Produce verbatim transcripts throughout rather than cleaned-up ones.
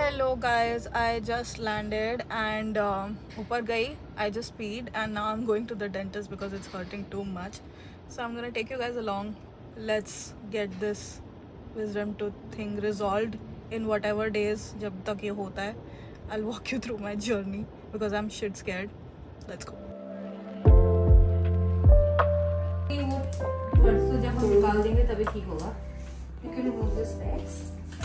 Hello guys, I just landed and um, ऊपर गई. I just peed and now I'm going to the dentist because it's hurting too much. So I'm gonna take you guys along. Let's get this wisdom tooth thing resolved in whatever days जब तक ये होता है. I'll walk you through my journey because I'm shit scared. Let's go. परसों जब हम निकाल देंगे तभी ठीक होगा. You can remove the specs.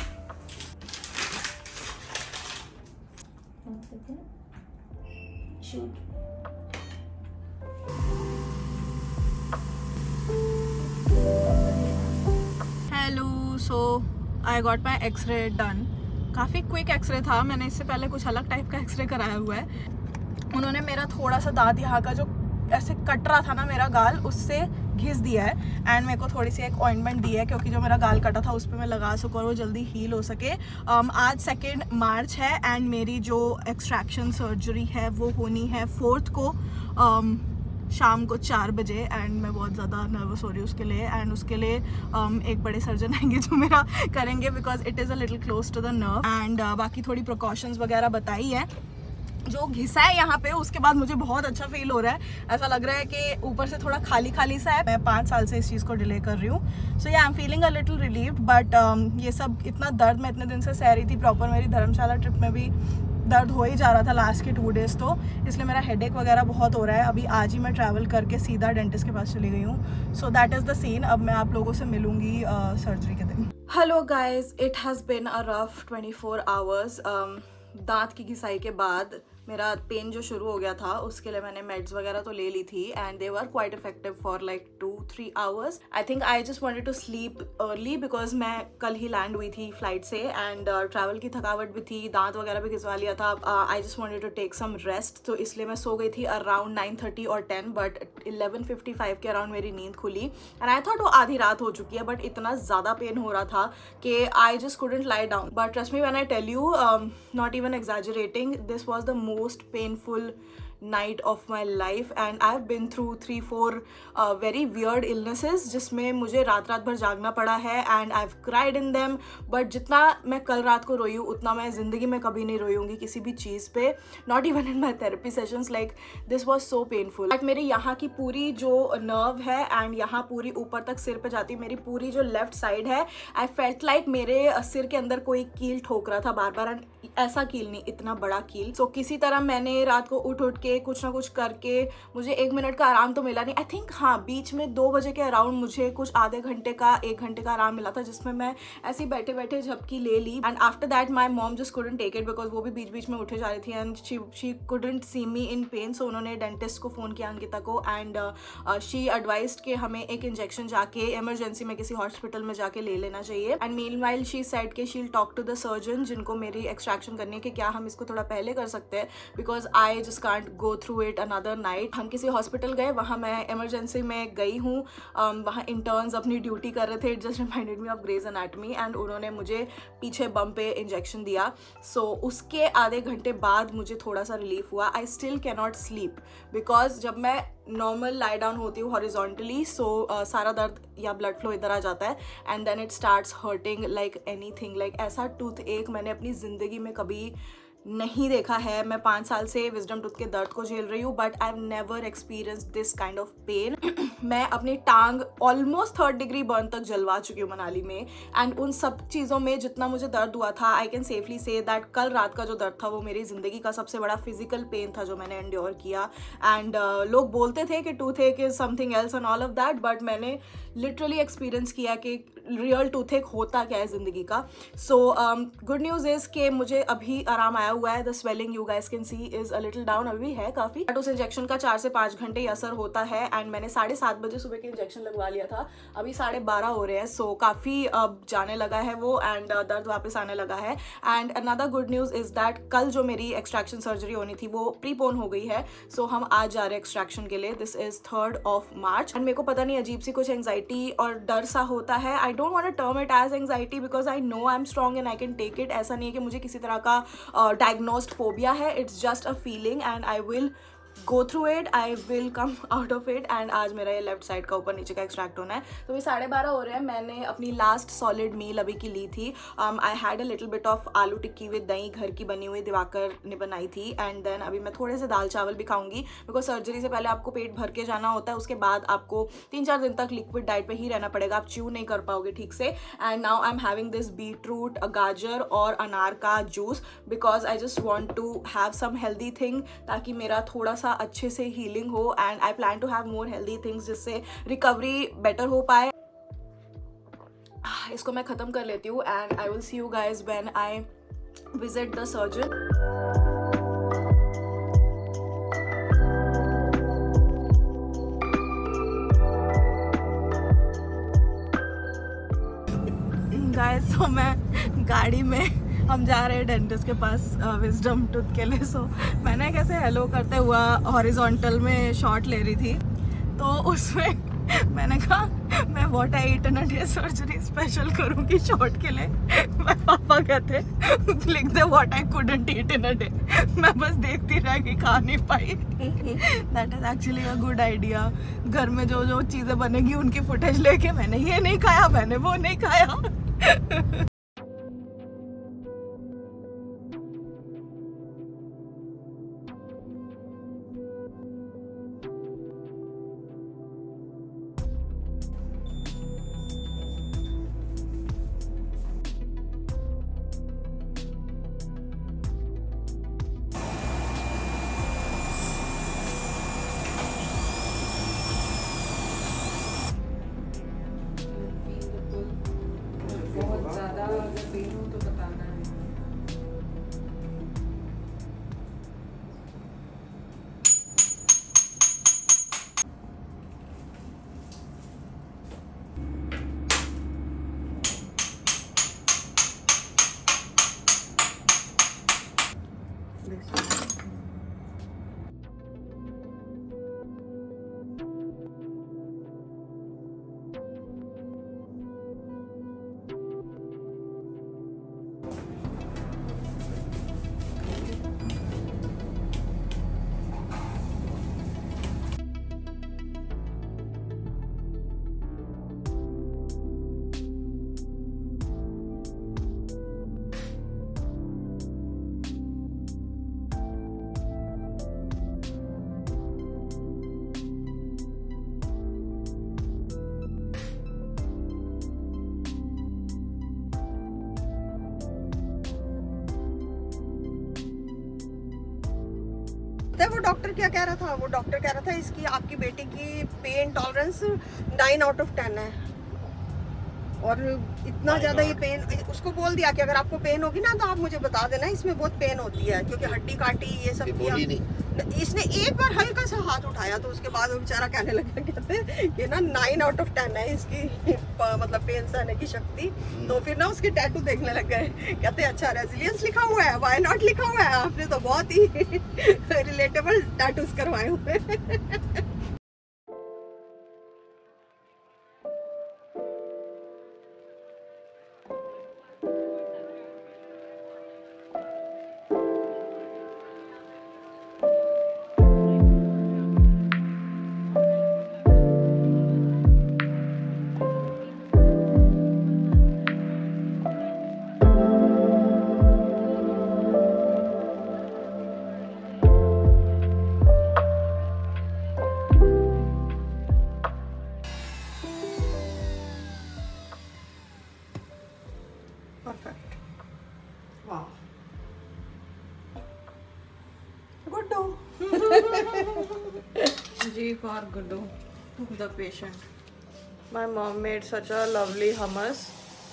One second. Shoot. Hello, so I got my X-ray done. काफ़ी क्विक एक्सरे था. मैंने इससे पहले कुछ अलग टाइप का एक्सरे कराया हुआ है. उन्होंने मेरा थोड़ा सा दांत यहाँ का जो ऐसे कट रहा था ना मेरा गाल, उससे घिस दिया है एंड मेरे को थोड़ी सी एक ऑइंटमेंट दी है क्योंकि जो मेरा गाल कटा था उस पर मैं लगा सकूँ और वो जल्दी हील हो सके. um, आज सेकेंड मार्च है एंड मेरी जो एक्सट्रैक्शन सर्जरी है वो होनी है फोर्थ को um, शाम को चार बजे एंड मैं बहुत ज़्यादा नर्वस हो रही हूँ उसके लिए. एंड उसके लिए um, एक बड़े सर्जन आएंगे जो मेरा करेंगे because it is a little close to the nerve. And बाकी थोड़ी प्रिकॉशंस वगैरह बताई है. जो घिसा है यहाँ पे उसके बाद मुझे बहुत अच्छा फील हो रहा है. ऐसा लग रहा है कि ऊपर से थोड़ा खाली खाली सा है. मैं पाँच साल से इस चीज़ को डिले कर रही हूँ. So yeah I am feeling a little relieved but ये सब इतना दर्द मैं इतने दिन से सह रही थी. प्रॉपर मेरी धर्मशाला ट्रिप में भी दर्द हो ही जा रहा था लास्ट के टू डेज़, तो इसलिए मेरा हेडेक वगैरह बहुत हो रहा है. अभी आज ही मैं ट्रैवल करके सीधा डेंटिस्ट के पास चली गई हूँ. So that is the scene. अब मैं आप लोगों से मिलूंगी सर्जरी uh, के दिन. Hello guys, it has been a rough twenty four hours. दांत की घिसाई के बाद मेरा पेन जो शुरू हो गया था उसके लिए मैंने मेड्स वगैरह तो ले ली थी and they were quite effective for like two three hours. I think I just wanted to sleep early because मैं कल ही लैंड हुई थी फ्लाइट से एंड ट्रैवल की थकावट भी थी. दांत वगैरह भी घिसवा लिया था. I just wanted to take some rest, तो इसलिए मैं सो गई थी अराउंड नाइन थर्टी और ten. But eleven fifty five के अराउंड मेरी नींद खुली एंड आई थॉट वो आधी रात हो चुकी है. बट इतना ज़्यादा पेन हो रहा था कि I just couldn't lie down. But trust me when I tell you, not even exaggerating, this was the most painful night of my life and I've been through three four uh, very weird illnesses जिसमें मुझे रात रात भर जागना पड़ा है and I've cried in them. but जितना मैं कल रात को रोई हूँ उतना मैं ज़िंदगी में कभी नहीं रोई होंगी किसी भी चीज़ पे. not even in my therapy sessions. like this was so painful. but मेरे यहाँ की पूरी जो नर्व है एंड यहाँ पूरी ऊपर तक सिर पे जाती मेरी पूरी जो लेफ्ट साइड है, I felt like मेरे सिर के अंदर कोई कील ठोक रहा था बार बार. एंड ऐसा कील नहीं, इतना बड़ा कील. सो so, किसी तरह मैंने रात को उठ उठ के कुछ ना कुछ करके मुझे एक मिनट का आराम तो मिला नहीं. आई थिंक हाँ, बीच में दो बजे के अराउंड मुझे कुछ आधे घंटे का एक घंटे का आराम मिला था जिसमें मैं ऐसे ही बैठे बैठे झपकी ले ली. And after that my mom just couldn't take it because वो भी बीच बीच में उठे जा रही थी and she she couldn't see me in pain. So उन्होंने डेंटिस्ट को फ़ोन किया, अंकिता को, एंड शी एडवाइज्ड कि हमें एक इंजेक्शन जाके इमरजेंसी में किसी हॉस्पिटल में जाके ले लेना चाहिए. एंड मीनवाइल शी सेड कि she will talk to the surgeon जिनको मेरी एक्सट्रैक्शन करनी है कि क्या हम इसको थोड़ा पहले कर सकते हैं because I just can't go through it another night. हम किसी हॉस्पिटल गए, वहाँ मैं इमरजेंसी में गई हूँ. um, वहाँ इंटर्न्स अपनी ड्यूटी कर रहे थे. It just reminded me of Grey's Anatomy and उन्होंने मुझे पीछे बम पे इंजेक्शन दिया. सो so, उसके आधे घंटे बाद मुझे थोड़ा सा रिलीफ हुआ. I still can not sleep because जब मैं नॉर्मल लाई डाउन होती हूँ हॉरिजॉन्टली, सो सारा दर्द या ब्लड फ्लो इधर आ जाता है and then it starts hurting like anything. Like ऐसा टूथ एक मैंने अपनी ज़िंदगी में कभी नहीं देखा है. मैं पाँच साल से विजडम टूथ के दर्द को झेल रही हूँ but I have never experience this kind of pain. मैं अपनी टांग ऑलमोस्ट थर्ड डिग्री बर्न तक जलवा चुकी हूँ मनाली में एंड उन सब चीज़ों में जितना मुझे दर्द हुआ था, I can safely say that कल रात का जो दर्द था वो मेरी ज़िंदगी का सबसे बड़ा फिजिकल पेन था जो मैंने एंड्योर किया. एंड uh, लोग बोलते थे कि टूथ एक is something else and all of that, but मैंने लिटरली एक्सपीरियंस किया कि रियल टूथ एक होता क्या है ज़िंदगी का. सो गुड न्यूज़ इज़ कि मुझे अभी आराम आया हुआ है. The swelling you guys can see is a little down. अभी भी है काफ़ी, बट उस इंजेक्शन का चार से पाँच घंटे असर होता है एंड मैंने साढ़े सात बजे सुबह के इंजेक्शन लगवा लिया था. अभी साढ़े बारह हो रहे हैं. सो so, काफ़ी अब जाने लगा है वो एंड uh, दर्द वापस आने लगा है. And another good news is that कल जो मेरी एक्सट्रैक्शन सर्जरी होनी थी वो प्रीपोन हो गई है. सो so, हम आज जा रहे हैं एक्सट्रैक्शन के लिए. This is third of March and मेरे को पता नहीं अजीब सी कुछ एंग्जाइटी और डर सा होता है. I don't want to term it as anxiety because I know I am strong and I can take it. ऐसा नहीं है कि मुझे किसी तरह का डायग्नोस्ड फोबिया है. It's just a feeling and I will go through it, I will come out of it. And आज मेरा ये लेफ्ट साइड का ऊपर नीचे का एक्सट्रैक्ट होना है। तो ये साढ़े बारह हो रहे हैं। मैंने अपनी लास्ट सॉलिड मील अभी की ली थी। I had a little bit of aloo tikki with दही, घर की बनी हुई, दिवाकर ने बनाई थी। एंड देन अभी मैं थोड़े से दाल चावल भी खाऊंगी, बिकॉज सर्जरी से पहले आपको पेट भर के जाना होता है। उसके बाद आपको तीन चार दिन तक लिक्विड डाइट पे ही रहना पड़ेगा, आप च्यू नहीं कर पाओगे ठीक से। And now I am having this beetroot, गाजर और अनार का juice, because I just want to have some healthy thing, ताकि मेरा थोड़ा सा अच्छे से हीलिंग हो। And I plan to have more healthy things, जिससे रिकवरी बेटर हो पाए। इसको मैं ख़त्म कर लेती हूँ and I will see you guys when I visit the surgeon. Guys तो मैं गाड़ी में, हम जा रहे हैं डेंटिस्ट के पास विजडम टूथ के लिए। सो मैंने कैसे हेलो करते हुआ हॉरिजॉन्टल में शॉट ले रही थी, तो उसमें मैंने कहा मैं what I eat in a day surgery special करूँगी शॉट के लिए। मैं पापा कहते लिख दे what I couldn't eat in a day. मैं बस देखती रह गई, खा नहीं पाई। That is actually a good idea. घर में जो जो चीज़ें बनेगी उनकी फुटेज लेके, मैंने ये नहीं खाया, मैंने वो नहीं खाया। बहुत ज्यादा अगर पेन हो तो बताना है। वो डॉक्टर क्या कह रहा था, वो डॉक्टर कह रहा था इसकी आपकी बेटी की pain tolerance nine out of ten है। और इतना ज़्यादा ये पेन, उसको बोल दिया कि अगर आपको पेन होगी ना तो आप मुझे बता देना, इसमें बहुत पेन होती है, क्योंकि हड्डी काटी ये सब किया। इसने एक बार हल्का सा हाथ उठाया तो उसके बाद वो बेचारा कहने लगा, कहते कि ना नाइन आउट ऑफ टेन है इसकी मतलब पेन सहने की शक्ति। तो फिर ना उसके टैटू देखने लग गए, कहते अच्छा रेजिलियंस लिखा हुआ है, व्हाई नॉट लिखा हुआ है, आपने तो बहुत ही रिलेटेबल टैटूज करवाए हुए हैं। Perfect. Wow. Guddu. G for Guddu, the patient. My mom made such a lovely hummus.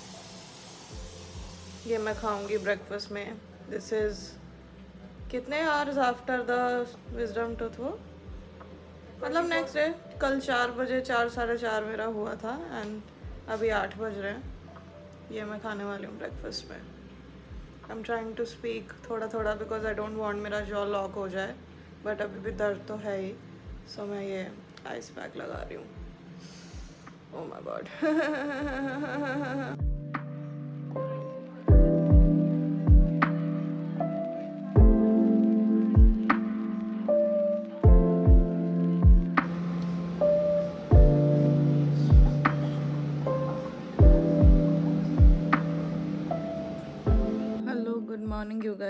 ये मैं खाऊंगी ब्रेकफास्ट में. This is कितने hours after the wisdom tooth वो? मतलब नेक्स्ट डे, कल चार बजे चार साढ़े चार मेरा हुआ था एंड अभी आठ बज रहे हैं. ये मैं खाने वाली हूँ ब्रेकफास्ट में. I am trying to speak थोड़ा थोड़ा बिकॉज आई डोंट वांट मेरा जॉ लॉक हो जाए, बट अभी भी दर्द तो है ही. सो so, मैं ये आइस पैक लगा रही हूँ. Oh my God.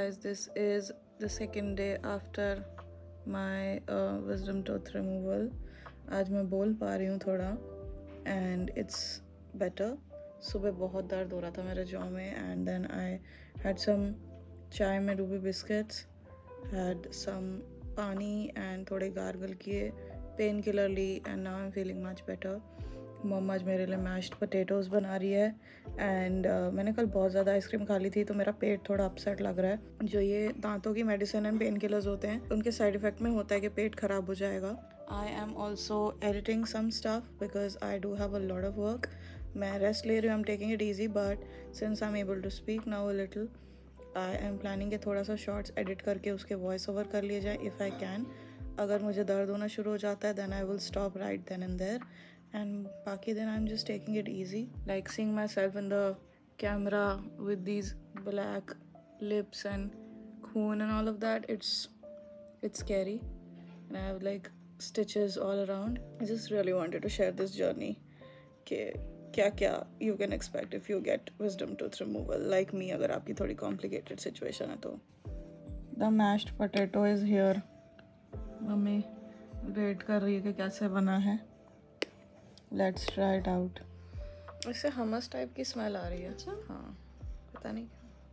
guys, this is the second day after my uh, wisdom tooth removal. आज मैं बोल पा रही हूँ थोड़ा and it's better. सुबह बहुत दर्द हो रहा था मेरे जॉ में and then I had some चाय में डूबी बिस्किट्स, had some पानी and थोड़े गार्गल किए, पेन किलर ली and now I'm feeling much better. मम्मा आज मेरे लिए मैश्ड पोटैटोज़ बना रही है एंड uh, मैंने कल बहुत ज़्यादा आइसक्रीम खा ली थी तो मेरा पेट थोड़ा अपसेट लग रहा है. जो ये दांतों की मेडिसिन एंड पेन किलर्स होते हैं उनके साइड इफ़ेक्ट में होता है कि पेट ख़राब हो जाएगा. I am also editing some stuff because I do have a lot of work. मैं रेस्ट ले रही हूँ, I am taking it easy, but since I am able to speak now a little, I am planning के थोड़ा सा shorts edit करके उसके voice over कर लिए जाए इफ़ आई कैन. अगर मुझे दर्द होना शुरू हो जाता है then I will stop right then and there. And बाकी then I'm just taking it easy, like seeing myself in the camera with these black lips and khoon and all of that, it's it's scary and I have like stitches all around. I just really wanted to share this journey कि क्या क्या you can expect if you get wisdom tooth removal like me, अगर आपकी थोड़ी complicated situation है तो. The mashed potato is here. Mummy rate कर रही है कि कैसे बना है. Let's try it out. इससे हमस टाइप की स्मेल आ रही है. अच्छा, हाँ, पता नहीं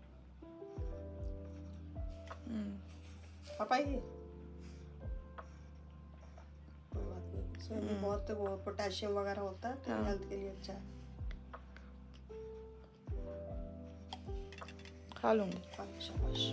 पापा ये कोई बात नहीं, इसमें बहुत वो पोटेशियम वगैरह होता है तो हेल्थ के लिए अच्छा है. खा लूँगी. शाबाश.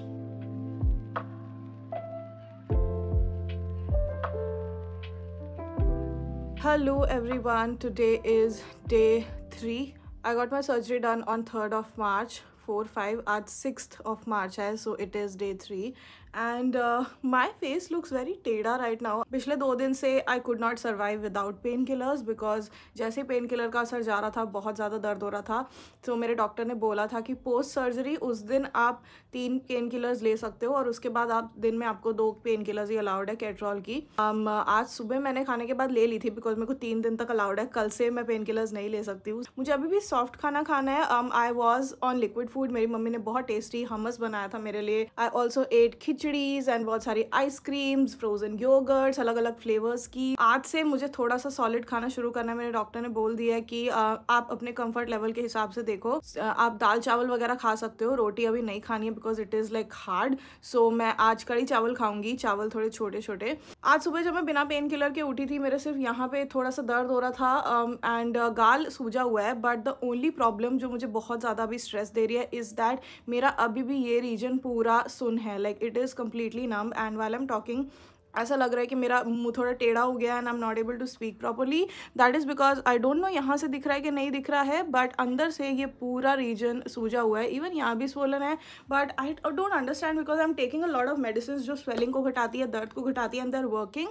Hello everyone, today is day three. I got my surgery done on third of March, four five, आज sixth of March है, so it is day three. And uh, my face looks very टेढ़ा right now. पिछले दो दिन से I could not survive without painkillers because जैसे painkiller का असर जा रहा था बहुत ज़्यादा दर्द हो रहा था. तो मेरे डॉक्टर ने बोला था कि पोस्ट सर्जरी उस दिन आप तीन पेन किलर्स ले सकते हो और उसके बाद आप दिन में आपको दो पेन किलर्स ही अलाउड है कैट्रॉल की. um, आज सुबह मैंने खाने के बाद ले ली थी बिकॉज मेरे को तीन दिन तक अलाउड है. कल से मैं पेन किलर्स नहीं ले सकती हूँ. मुझे अभी भी सॉफ्ट खाना खाना है. I was on liquid food. मेरी मम्मी ने बहुत टेस्टी हमस बनाया था मेरे लिए. I also ate khichdis and बहुत सारी आइसक्रीम्स, फ्रोजन योगर्ट्स, अलग अलग फ्लेवर्स की. आज से मुझे थोड़ा सा सॉलिड खाना शुरू करना है. मेरे डॉक्टर ने बोल दिया है कि आ, आप अपने कंफर्ट लेवल के हिसाब से देखो. आप दाल चावल वगैरह खा सकते हो, रोटी अभी नहीं खानी है because it is like hard. So मैं आज कड़ी चावल खाऊंगी, चावल थोड़े छोटे छोटे. आज सुबह जब मैं बिना पेन किलर के उठी थी मेरे सिर्फ यहाँ पे थोड़ा सा दर्द हो रहा था एंड um, uh, गाल सूजा हुआ है. बट द ओनली प्रॉब्लम जो मुझे बहुत ज़्यादा अभी स्ट्रेस दे रही है इज़ दैट मेरा अभी भी ये रीजन पूरा सुन है. Like it is completely numb and while I am talking ऐसा लग रहा है कि मेरा मुंह थोड़ा टेढ़ा हो गया and I am not able to speak properly. That is because I don't know यहाँ से दिख रहा है कि नहीं दिख रहा है बट अंदर से ये पूरा रीजन सूजा हुआ है. इवन यहाँ भी स्वोलन है but I don't understand because I am taking a lot of medicine जो स्वेलिंग को घटाती है, दर्द को घटाती है and they are working.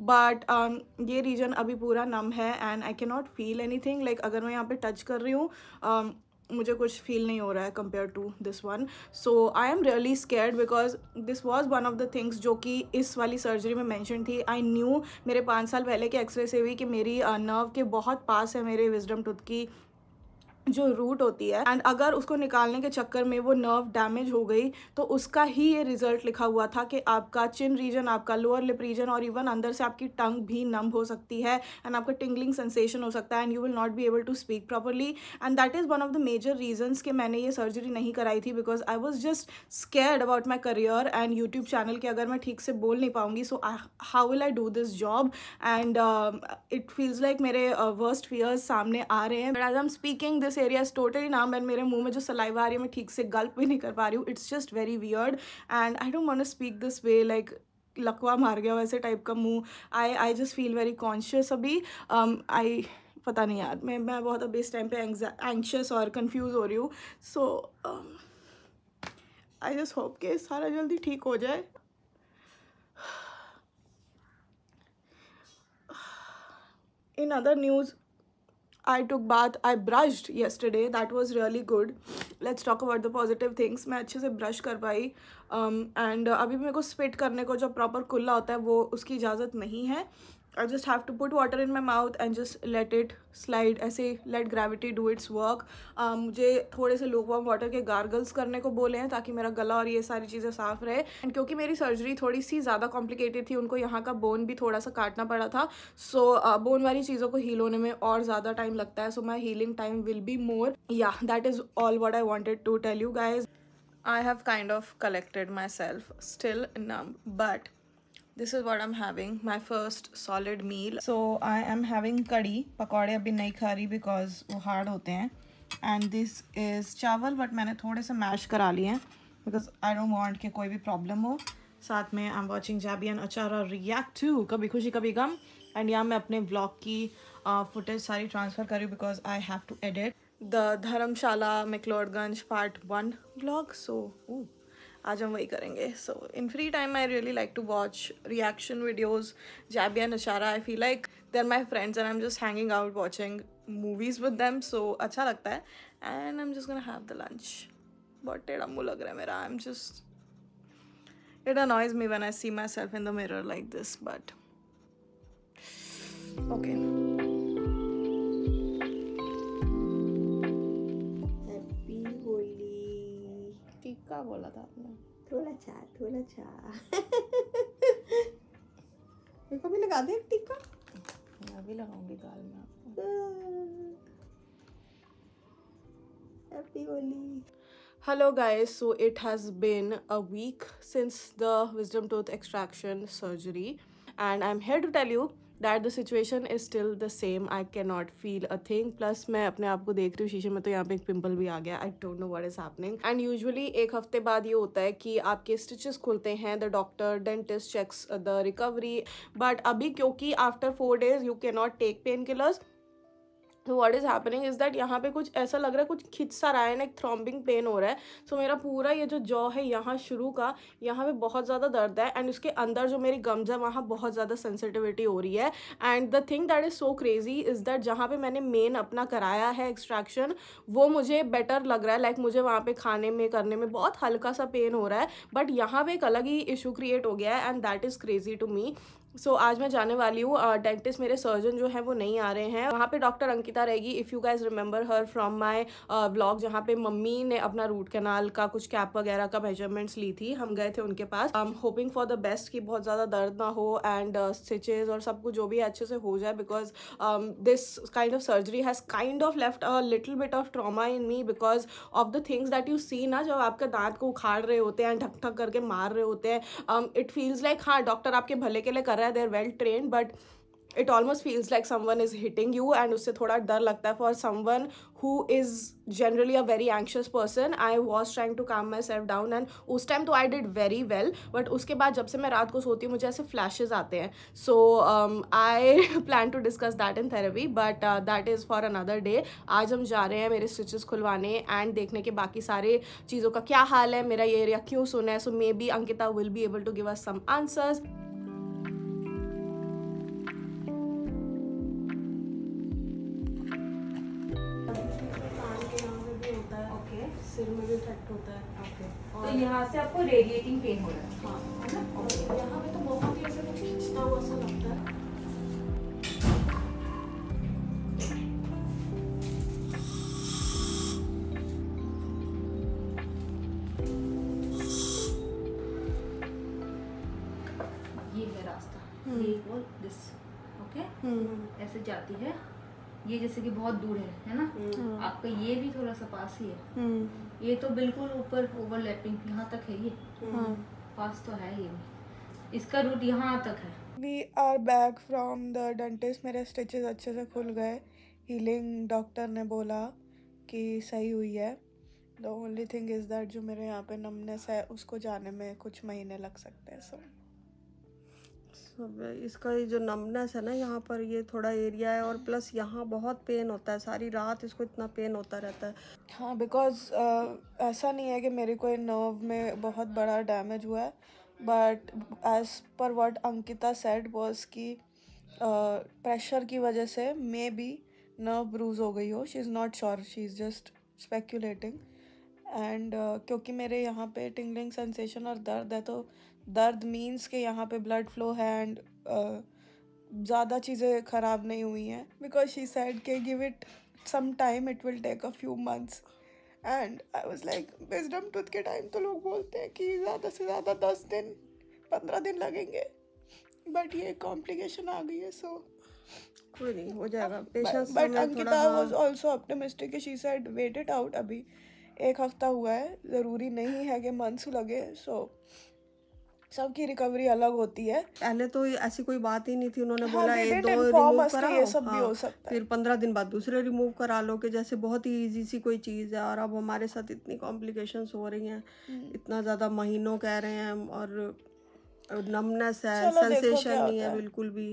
But ये रीजन अभी पूरा नम है and I can not feel anything. Like अगर मैं यहाँ पे टच कर रही हूँ um, मुझे कुछ फील नहीं हो रहा है compare to this one. So I am really scared because this was one of the things जो कि इस वाली सर्जरी में मेंशन थी. आई न्यू मेरे पाँच साल पहले के एक्सरे से हुई कि मेरी नर्व uh, के बहुत पास है मेरे विजडम टूथ की जो रूट होती है एंड अगर उसको निकालने के चक्कर में वो नर्व डैमेज हो गई तो उसका ही ये रिजल्ट लिखा हुआ था कि आपका चिन रीजन, आपका लोअर लिप रीजन और इवन अंदर से आपकी टंग भी नम हो सकती है एंड आपका टिंगलिंग सेंसेशन हो सकता है and you will not be able to speak properly. And that is one of the major reasons कि मैंने ये सर्जरी नहीं कराई थी because I was just scared about my career and YouTube channel के अगर मैं ठीक से बोल नहीं पाऊंगी so how will I do this job. And it feels like मेरे वर्स्ट फियर्स सामने आ रहे हैं. But as I am speaking this area is totally numb and मेरे मुंह में जो सलाइवा आ रही है मैं ठीक से गल्प भी नहीं कर पा रही हूँ. It's just very weird and I don't want to speak this way like लकवा मार गया वैसे टाइप का मुंह. I I just feel very conscious अभी. आई um, पता नहीं यार, मैं मैं बहुत अभी इस टाइम पे एंग्शियस और कंफ्यूज हो रही हूँ. सो आई जस्ट होप कि सारा जल्दी ठीक हो जाए. In other news, I took bath, I brushed yesterday, that was really good. Let's talk about the positive things. मैं अच्छे से ब्रश कर पाई एंड um, uh, अभी भी मेरे को स्पिट करने को जो प्रॉपर कुल्ला होता है वो उसकी इजाज़त नहीं है. I just have to put water in my mouth and just let it slide, ऐसे let gravity do its work. uh, मुझे थोड़े से lukewarm water के gargles करने को बोले हैं ताकि मेरा गला और ये सारी चीज़ें साफ़ रहे. एंड क्योंकि मेरी सर्जरी थोड़ी सी ज़्यादा कॉम्प्लिकेटेड थी, उनको यहाँ का बोन भी थोड़ा सा काटना पड़ा था, सो so, बोन uh, वाली चीज़ों को हील होने में और ज़्यादा टाइम लगता है. So my healing time will be more. Yeah that is all what I wanted to tell you guys. I have kind of collected myself, still numb, but this is what I'm having, my first solid meal. So I am having curry. पकौड़े अभी नहीं खा रही because वो hard होते हैं. And this is चावल, but मैंने थोड़े से मैश करा लिए हैं because I don't want कि कोई भी problem हो. साथ में I'm watching Jabi and Achara react to कभी खुशी कभी गम. And यहाँ मैं अपने vlog की footage सारी transfer कर रही हूँ because I have to edit the Dharamshala McLeodganj part one vlog. So ooh, आज हम वही करेंगे. So in free time I really like to watch reaction videos. Jabi and Ashara, I feel like they're my friends and I'm just hanging out watching movies with them. So अच्छा लगता है. And I'm just gonna have the lunch. बहुत टेढ़ा मुँह लग रहा है मेरा. I'm just, it annoys me when I see myself in the mirror like this, but okay. टीका बोला था आपने. थोड़ा चा थोड़ा चा कभी लगा दे टीका. मैं भी लगाऊंगी गाल में आपको. Happy Holi. Hello guys, so it has been a week since the wisdom tooth extraction surgery and I'm here to tell you that the situation is still the same. I cannot feel a thing. Plus मैं अपने आप को देख रही हूँ शीशे में तो यहाँ पे एक पिंपल भी आ गया. I don't know what is happening. And usually एक हफ्ते बाद ये होता है कि आपके stitches खुलते हैं. The doctor, dentist checks the recovery. But अभी क्योंकि after four days you cannot take painkillers. तो what is happening is that यहाँ पे कुछ ऐसा लग रहा है, कुछ खिंच सा रहा है ना, एक थ्रॉम्बिंग पेन हो रहा है. सो so, मेरा पूरा ये जो जॉ है यहाँ शुरू का, यहाँ पे बहुत ज़्यादा दर्द है. एंड उसके अंदर जो मेरी गम्स है वहाँ बहुत ज़्यादा सेंसिटिविटी हो रही है. And the thing that is so crazy is that जहाँ पे मैंने मेन अपना कराया है एक्सट्रैक्शन, वो मुझे बेटर लग रहा है. लाइक like, मुझे वहाँ पे खाने में करने में बहुत हल्का सा पेन हो रहा है, बट यहाँ पे एक अलग ही इशू क्रिएट हो गया है. And that is crazy to me. So so, आज मैं जाने वाली हूँ. डेंटिस्ट मेरे सर्जन जो हैं वो नहीं आ रहे हैं. वहाँ पे डॉक्टर अंकिता रहेगी. If you guys remember her from my vlog, जहाँ पे मम्मी ने अपना रूट कैनाल का कुछ कैप वगैरह का मेजरमेंट्स ली थी, हम गए थे उनके पास. I am hoping for the best कि बहुत ज़्यादा दर्द ना हो एंड स्टिचेज और सब कुछ जो भी अच्छे से हो जाए, because this kind of surgery has kind of left a little bit of trauma in me because of the things that you see ना, जब आपके दांत को उखाड़ रहे होते हैं, ढक ढक करके मार रहे होते हैं. इट फील्स लाइक हाँ डॉक्टर आपके भले के लिए कर रहा है, they are well trained, but it almost feels like someone is hitting you and उससे थोड़ा डर लगता है. For someone who is generally a very anxious person, I was trying to calm myself down and उस time तो I did very well, but उसके बाद जब से मैं रात को सोती हूँ मुझे ऐसे flashes आते हैं. So um, I plan to discuss that in therapy, but uh, that is for another day. आज हम जा रहे हैं मेरे stitches खुलवाने and देखने के बाकी सारे चीज़ों का क्या हाल है, मेरा ये एरिया क्यों सुना है. So maybe Ankita will be able to give us some answers. सिर में भी इफेक्ट होता है. ओके. तो यहाँ से आपको रेडिएटिंग पेन हो रहा है. हाँ है ना. और यहाँ पे तो बहुत ही ऐसे कुछ खींचता हुआ सा लगता है. ये है रास्ता. ये और दिस. ओके. ऐसे जाती है. ये जैसे कि बहुत दूर है है ना. आपका ये भी थोड़ा सा पास ही है. ये तो बिल्कुल ऊपर ओवरलैपिंग यहाँ तक है. ये पास तो है. ये भी इसका रूट यहाँ तक है. We are back from the dentist. मेरे स्टिचेस अच्छे से खुल गए. हीलिंग डॉक्टर ने बोला कि सही हुई है. The only thing is that जो मेरे यहाँ पे नमनेस है उसको जाने में कुछ महीने लग सकते हैं. सो सब इसका ये जो नमनेस है ना यहाँ पर, ये थोड़ा एरिया है और प्लस यहाँ बहुत पेन होता है. सारी रात इसको इतना पेन होता रहता है. हाँ बिकॉज uh, ऐसा नहीं है कि मेरे कोई नर्व में बहुत बड़ा डैमेज हुआ है, but as per what Ankita said was कि प्रेशर की वजह से मे बी नर्व ब्रूज हो गई हो. She is not sure, she is just speculating. And क्योंकि मेरे यहाँ पे टिंगलिंग सेंसेशन और दर्द है, तो दर्द मीन्स कि यहाँ पे ब्लड फ्लो है एंड ज़्यादा चीज़ें ख़राब नहीं हुई हैं, बिकॉज शी सेड के give it some time, it will take a few months. And I was like wisdom tooth के टाइम तो लोग बोलते हैं कि ज़्यादा से ज़्यादा दस दिन पंद्रह दिन लगेंगे, बट ये कॉम्प्लिकेशन आ गई है. सो कोई नहीं, हो जाएगा. Patience. But Ankita was also optimistic. She said wait it out. अभी एक हफ्ता हुआ है, ज़रूरी नहीं है कि मंथ्स लगे. सो सबकी रिकवरी अलग होती है. पहले तो ऐसी कोई बात ही नहीं थी. उन्होंने हाँ, बोला they एक didn't दो inform रिमूव us कि कराओ, ये सब भी हाँ, हो सकता है. फिर पंद्रह दिन बाद दूसरे रिमूव करा लो, कि जैसे बहुत ही इजी सी कोई चीज़ है. और अब हमारे साथ इतनी कॉम्प्लिकेशंस हो रही हैं, इतना ज़्यादा महीनों कह रहे हैं, और नमनेस है, सेंसेशन नहीं है बिल्कुल भी.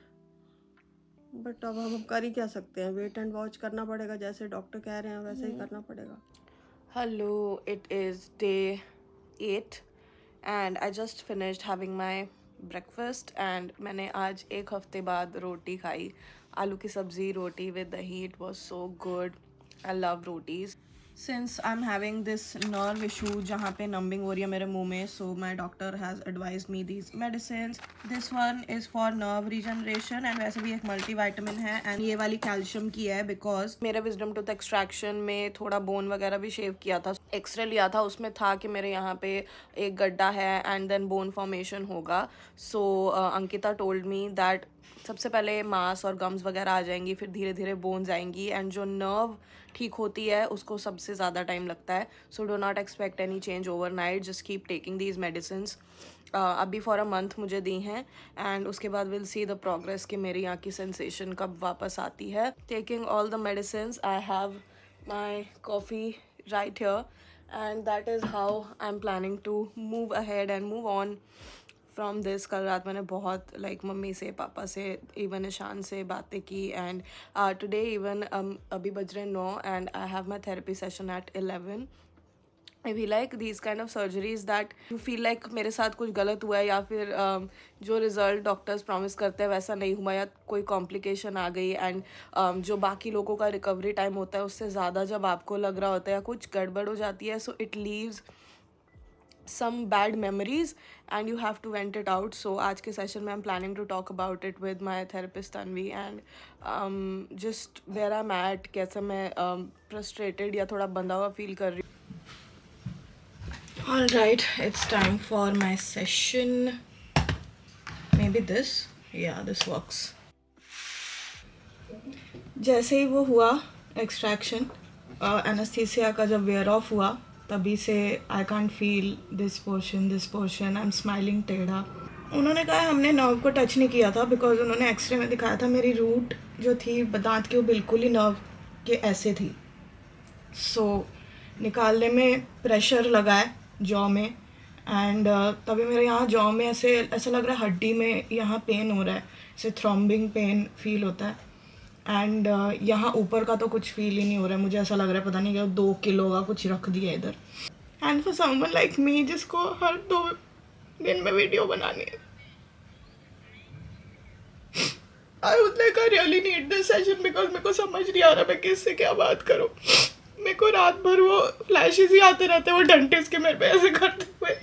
बट अब हम कर ही क्या सकते हैं. वेट एंड वॉच करना पड़ेगा, जैसे डॉक्टर कह रहे हैं वैसे ही करना पड़ेगा. Hello, it is day eight and I just finished having my breakfast. एंड मैंने आज एक हफ्ते बाद रोटी खाई, आलू की सब्ज़ी, रोटी विद दही. It was so good. I love rotis. Since I am having this nerve issue जहाँ पे नंबिंग हो रही है मेरे मुंह में, so my doctor has advise me these medicine. This one is for nerve regeneration and वैसे भी एक मल्टी वाइटामिन है. एंड ये वाली कैल्शियम की है, बिकॉज मेरे विजडम टूथ एक्सट्रैक्शन में थोड़ा बोन वगैरह भी शेव किया था. एक्सरे लिया था, उसमें था कि मेरे यहाँ पे एक गड्ढा है एंड देन बोन फॉर्मेशन होगा. So Ankita told me that सबसे पहले मांस और गम्स वगैरह आ जाएंगी, फिर धीरे धीरे बोन्स आएंगी. एंड जो नर्व ठीक होती है उसको सबसे ज़्यादा टाइम लगता है. So do not expect any change overnight, just keep taking these medicines. अभी फॉर अ मंथ मुझे दी हैं एंड उसके बाद विल सी द प्रोग्रेस कि मेरी यहाँ की सेंसेशन कब वापस आती है. Taking all the medicines, I have my coffee right here and that is how I am planning to move ahead and move on from this. कल रात मैंने बहुत लाइक like, मम्मी से, पापा से, इवन ईशान से बातें की. एंड टुडे इवन अभी बज रहे नौ and I have my therapy session at eleven. I feel like these kind of surgeries that you feel like मेरे साथ कुछ गलत हुआ है, या फिर um, जो रिजल्ट डॉक्टर्स प्रॉमिस करते हैं वैसा नहीं हुआ, या कोई कॉम्प्लिकेशन आ गई. एंड um, जो बाकी लोगों का रिकवरी टाइम होता है उससे ज़्यादा जब आपको लग रहा होता है या कुछ गड़बड़ हो जाती है, so it leaves some bad memories and you have to vent it out. So आज के session में I'm planning to talk about it with my therapist Tanvi and um, just where I'm at, कैसे मैं um, frustrated या थोड़ा बंधा हुआ feel कर रही हूँ. Alright, it's time for my session. Maybe this, yeah, this works. जैसे ही वो हुआ extraction, uh, anesthesia का जब wear off हुआ, तभी से I can't feel this portion this portion I am smiling टेढ़ा. उन्होंने कहा हमने नर्व को टच नहीं किया था, बिकॉज उन्होंने एक्सरे में दिखाया था मेरी रूट जो थी दांत की वो बिल्कुल ही नर्व के ऐसे थी. सो so, निकालने में प्रेशर लगा है जॉ में एंड uh, तभी मेरे यहाँ जॉ में ऐसे ऐसा लग रहा है हड्डी में यहाँ पेन हो रहा है, ऐसे थ्रॉम्बिंग पेन फील होता है. एंड uh, यहाँ ऊपर का तो कुछ फील ही नहीं हो रहा है. मुझे ऐसा लग रहा है पता नहीं क्या दो किलो का कुछ रख दिया इधर. And for someone like me जिसको हर दो दिन में वीडियो बनानी है, I would like I really need this session, because मेरे को समझ नहीं आ रहा मैं किससे क्या बात करूँ. मेरे को रात भर वो फ्लैशेस ही आते रहते हैं वो डेंटिस्ट के मेरे पे ऐसे करते हुए.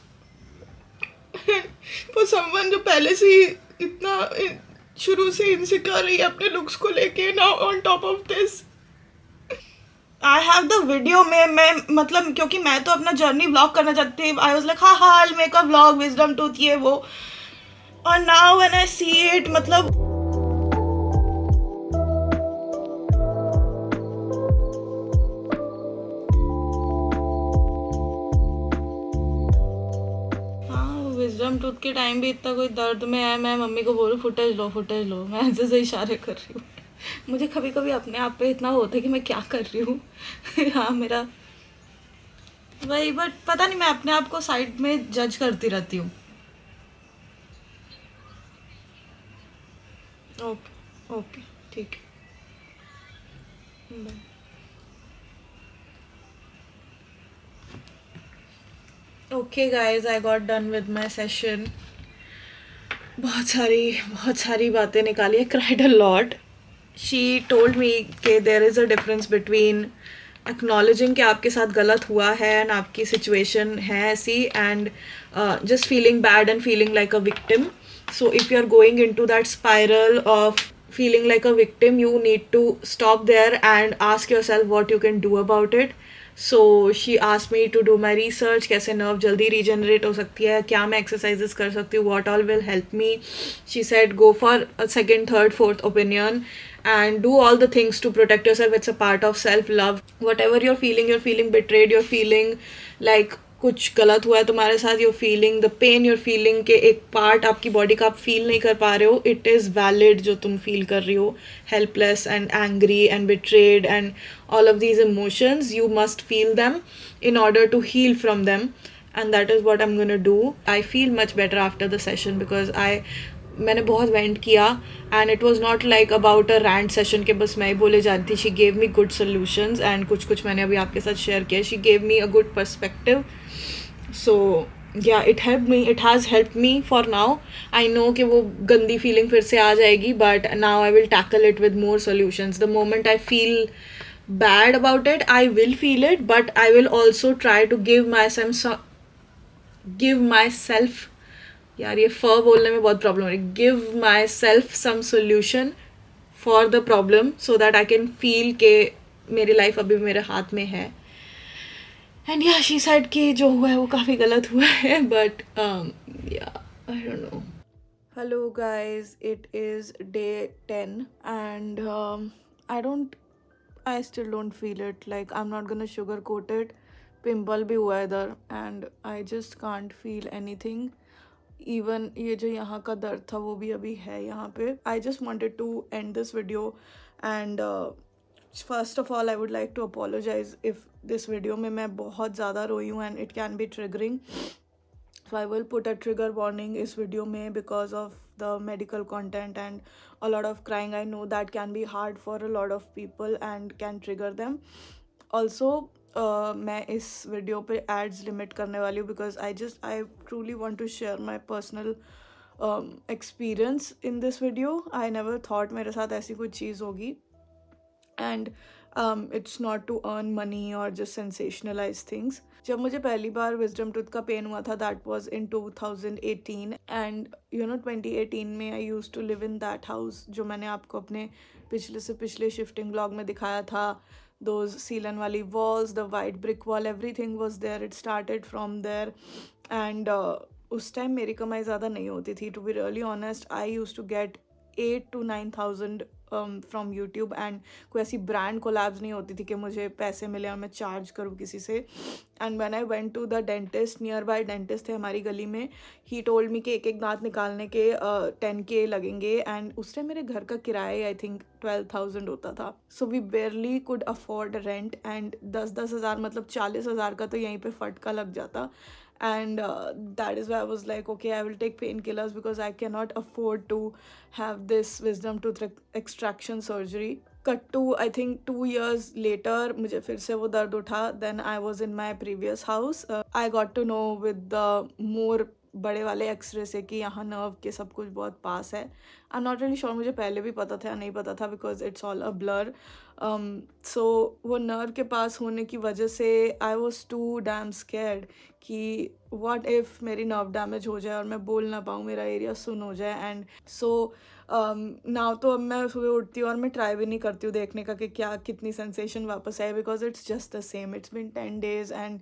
फॉर समवन जो पहले से ही इतना शुरू से इनसिक्योर रही है अपने लुक्स को लेके, now on top of this I have the video में मैं मतलब क्योंकि मैं तो अपना जर्नी व्लॉग करना चाहती थी. आई वाज लाइक हाँ हाँ I make a vlog wisdom tooth ये वो, और now when I see it मतलब विजडम टूथ के टाइम भी इतना कोई दर्द में है, मैं मम्मी को बोलूँ फुटेज लो फुटेज लो, मैं ऐसे से इशारे कर रही हूँ. मुझे कभी कभी अपने आप पे इतना होता है कि मैं क्या कर रही हूँ. हाँ मेरा वही, बट पता नहीं मैं अपने आप को साइड में जज करती रहती हूँ. ओके ओके ठीक है. Okay guys, I got done with my session. बहुत सारी बहुत सारी बातें निकाली. Cried a lot. She told me कि there is a difference between acknowledging कि आपके साथ गलत हुआ है एंड आपकी सिचुएशन है ऐसी, and just feeling bad and feeling like a victim. So if you're going into that spiral of feeling like a victim, you need to stop there and ask yourself what you can do about it. So she asked me to do my research, कैसे nerve जल्दी regenerate हो सकती है, क्या मैं exercises कर सकती हूँ, what all will help me. She said go for a second, third, fourth opinion and do all the things to protect yourself. It's a part of self-love. Whatever you're feeling, you're feeling betrayed, you're feeling like कुछ गलत हुआ है तुम्हारे साथ, you're feeling the pain, you're feeling कि एक part आपकी body का आप feel नहीं कर पा रहे हो, it is valid जो तुम feel कर रही हो, helpless and angry and betrayed and all of these emotions, you must feel them in order to heal from them, and that is what I'm gonna do. I feel much better after the session because I मैंने बहुत vent किया and it was not like about a rant session के बस मैं ही बोले जा रही थी. She gave me good solutions and कुछ कुछ मैंने अभी आपके साथ शेयर किया. She gave me a good perspective. So yeah it help me, it has help me for now. I know कि वो गंदी फीलिंग फिर से आ जाएगी but now I will tackle it with more solutions. The moment I feel bad about it, I will feel it, but I will also try to give myself give myself यार ये फ बोलने में बहुत प्रॉब्लम हो रही है. Give myself some solution for the problem so that I can feel के मेरी लाइफ अभी मेरे हाथ में है. एंड या शी सेड कि जो हुआ है वो काफ़ी गलत हुआ है but yeah I don't know. Hello guys, it is day ten and I don't I still don't feel it. Like I am not gonna sugar coat it. Pimple भी हुआ है इधर and I just can't feel anything. Even ये जो यहाँ का दर्द था वो भी अभी है यहाँ पे. I just wanted to end this video and first of all I would like to apologize if this video में मैं बहुत ज़्यादा रोई हूँ and it can be triggering. So I will put a trigger warning इस video में because of the medical content and a lot of crying. I know that can be hard for a lot of people and can trigger them. Also Uh, मैं इस video पे ads limit करने वाली हूँ because I just I truly want to share my personal experience in this video. I never thought मेरे साथ ऐसी कोई चीज़ होगी and it's not to earn money और जस्ट सेंसेशनलाइज थिंग्स. जब मुझे पहली बार विजडम टूथ का पेन हुआ था that was in two thousand eighteen and you know twenty eighteen में I used to live in that house जो मैंने आपको अपने पिछले से पिछले शिफ्टिंग ब्लॉग में दिखाया था. Those सीलन वाली walls, the white brick wall, everything was there. It started from there and uh, उस टाइम मेरी कमाई ज़्यादा नहीं होती थी. To be really honest, I used to get eight to nine thousand from YouTube and कोई ऐसी ब्रांड कोलैब्स नहीं होती थी कि मुझे पैसे मिले और मैं चार्ज करूँ किसी से. And when I went to the dentist, nearby dentist थे हमारी गली में, ही टोल्ड मी कि एक एक दांत निकालने के टेन के लगेंगे एंड उस टाइम मेरे घर का किराया आई थिंक ट्वेल्व थाउजेंड होता था. So we barely could afford rent and दस दस हज़ार मतलब चालीस हज़ार का तो यहीं पे फटका लग जाता. And uh, that is why I was like, okay, I will take painkillers because I cannot afford to have this wisdom tooth extraction surgery. Cut to I think two years later, मुझे फिर से वो दर्द उठा. Then I was in my previous house. Uh, I got to know with the more बड़े वाले x ray से कि यहाँ नर्व के सब कुछ बहुत पास है. I am not really sure, मुझे पहले भी पता था या नहीं पता था because it's all a blur. So वो नर्व के पास होने की वजह से I was too damn scared कि व्हाट इफ़ मेरी नर्व डैमेज हो जाए और मैं बोल ना पाऊँ, मेरा एरिया सुन हो जाए. एंड सो नाउ तो अब मैं सुबह उठती हूँ और मैं ट्राई भी नहीं करती हूँ देखने का कि क्या कितनी सेंसेशन वापस आए because it's just the same. It's been ten days and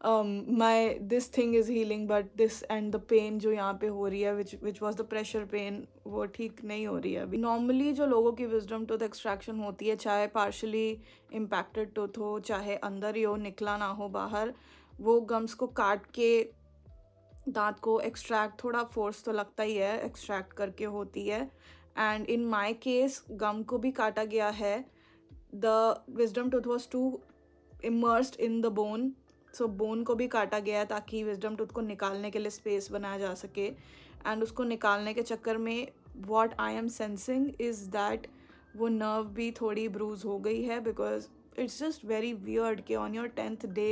my this thing is healing but this and the pain जो यहाँ पे हो रही है which which was the pressure pain वो ठीक नहीं हो रही है अभी. नॉर्मली जो लोगों की विजडम टूथ एक्सट्रैक्शन होती है, चाहे पार्शली इम्पैक्टेड टूथ हो चाहे अंदर ही हो, निकला ना हो बाहर, वो गम्स को काट के दांत को एक्सट्रैक्ट, थोड़ा फोर्स तो लगता ही है, एक्सट्रैक्ट करके होती है. एंड इन माई केस गम को भी काटा गया है. The wisdom tooth was too immersed in the bone, so bone को भी काटा गया है ताकि विजडम टूथ को निकालने के लिए स्पेस बनाया जा सके. एंड उसको निकालने के चक्कर में what I am sensing is that वो नर्व भी थोड़ी ब्रूज हो गई है because it's just very weird कि on your tenth day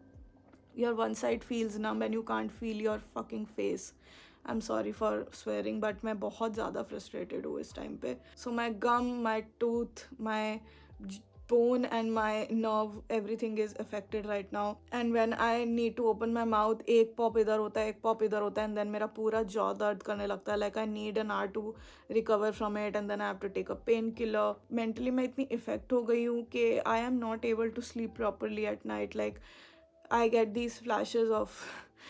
your one side feels numb and you can't feel your fucking face. I'm sorry for swearing but मैं बहुत ज़्यादा frustrated हूँ इस टाइम पे. So my gum, my tooth, my bone and my nerve, everything is affected right now. And when I need to open my mouth, एक pop इधर होता है, एक pop इधर होता है, and then मेरा पूरा jaw दर्द करने लगता है. Like I need an hour to recover from it, and then I have to take a painkiller. Mentally मैं इतनी affect हो गई हूँ कि I am not able to sleep properly at night. Like I get these flashes of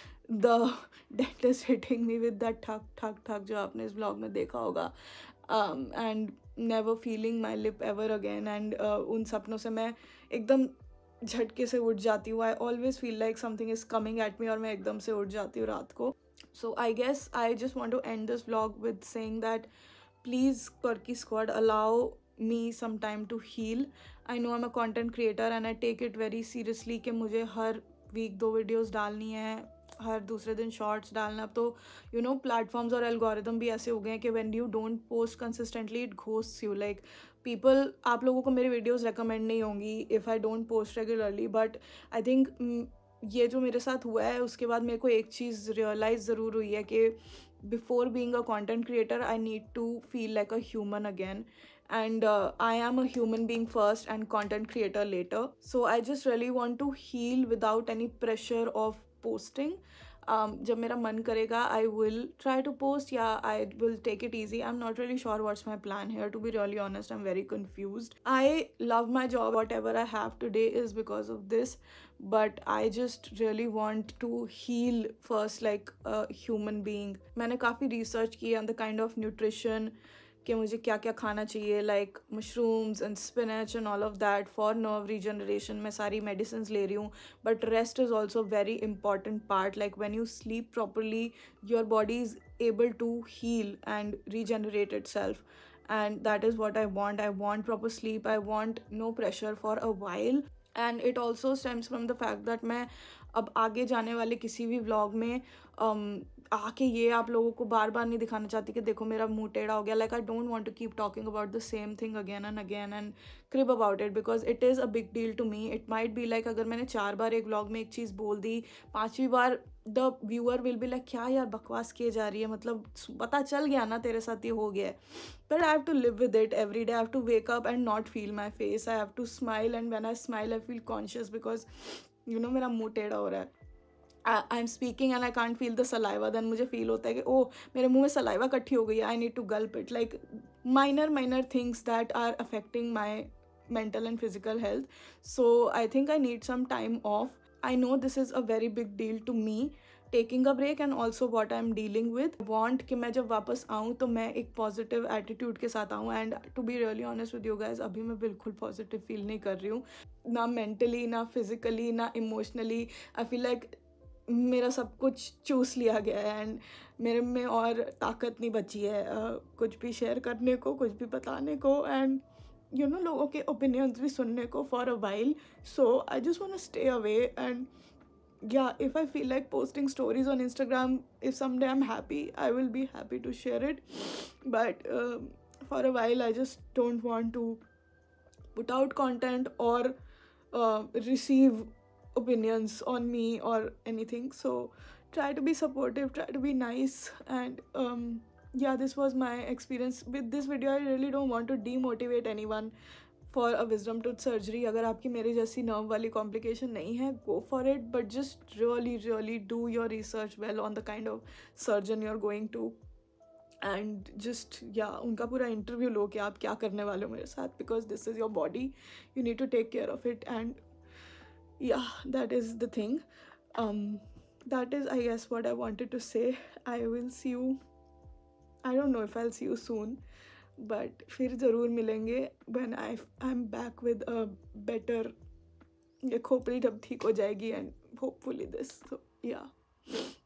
the dentist hitting me with that ठक ठक ठक जो आपने इस vlog में देखा होगा. Um, and never feeling my lip ever again. And uh, उन सपनों से मैं एकदम झटके से उठ जाती हूँ. I always feel like something is coming at me और मैं एकदम से उठ जाती हूँ रात को. So I guess I just want to end this vlog with saying that please Quirky Squad, allow me some time to heal. I know I'm a content creator and I take it very seriously कि मुझे हर week दो videos डालनी है, हर दूसरे दिन shorts डालना. अब तो यू नो प्लेटफॉर्म्स और एल्गोरिदम भी ऐसे हो गए हैं कि when you don't post consistently it ghosts you. Like people, आप लोगों को मेरी वीडियोस रेकमेंड नहीं होंगी if I don't post regularly. But I think ये जो मेरे साथ हुआ है उसके बाद मेरे को एक चीज़ रियलाइज़ ज़रूर हुई है कि before being a content creator I need to feel like a human again. And uh, I am a human being first and content creator later. So I just really want to heal without any pressure of posting. Um, जब मेरा मन करेगा I will try to post. Yeah, I will take it easy. I'm not really sure what's my plan here. To be really honest, I'm very confused. I love my job. Whatever I have today is because of this. But I just really want to heal first like a human being. मैंने काफ़ी research की on the kind of nutrition कि मुझे क्या क्या खाना चाहिए, like mushrooms and spinach and all of that for nerve regeneration. मैं सारी मेडिसिन ले रही हूँ, but rest is also very important part. Like when you sleep properly your body is able to heal and regenerate itself, and that is what I want. I want proper sleep. I want no pressure for a while. And it also stems from the fact that मैं अब आगे जाने वाले किसी भी vlog में um, आके ये आप लोगों को बार बार नहीं दिखाना चाहती कि देखो मेरा मुंह टेढ़ा हो गया. Like I don't want to keep talking about the same thing again and again and crib about it, because it is a big deal to me. It might be like अगर मैंने चार बार एक व्लॉग में एक चीज़ बोल दी, पाँचवीं बार the viewer will be like क्या यार बकवास किए जा रही है, मतलब पता चल गया ना तेरे साथ ये हो गया है. But I have to live with it every day. I have to wake up and not feel my face. I have to smile and when I smile I feel conscious because you know मेरा मुंह टेढ़ा हो रहा है. I am speaking and I can't feel the saliva. Then मुझे feel होता है कि ओह मेरे मुंह में सलाइवा इकट्ठी हो गई है, I need to gulp it. Like minor minor things that are affecting my mental and physical health. So I think I need some time off. I know this is a very big deal to me, taking a break and also what I'm dealing with. I want कि मैं जब वापस आऊँ तो मैं एक positive attitude के साथ आऊँ. And to be really honest with you guys, अभी मैं बिल्कुल positive feel नहीं कर रही हूँ, ना mentally, ना physically, ना emotionally. I feel like मेरा सब कुछ चूस लिया गया है एंड मेरे में और ताकत नहीं बची है uh, कुछ भी शेयर करने को, कुछ भी बताने को एंड यू नो लोगों के ओपिनियंस भी सुनने को for a while. So I just want to stay away and yeah, if I feel like posting stories on Instagram, if someday I'm happy, I will be happy to share it. But um, for a while I just don't want to put out content or uh, receive opinions on me or anything. So try to be supportive, try to be nice, and um, yeah, this was my experience with this video. I really don't want to demotivate anyone for a wisdom tooth surgery. अगर आपकी मेरे जैसी nerve वाली complication नहीं है, go for it, but just really really do your research well on the kind of surgeon you're going to, and just yeah उनका पूरा interview लो कि आप क्या करने वाले हो मेरे साथ, because this is your body, you need to take care of it. And yeah, that is the thing. Um, that is I guess what I wanted to say. I will see you, I don't know if I'll see you soon, but फिर ज़रूर मिलेंगे when I I'm back with a better, ये खोपड़ी जब ठीक हो जाएगी and hopefully this. So yeah.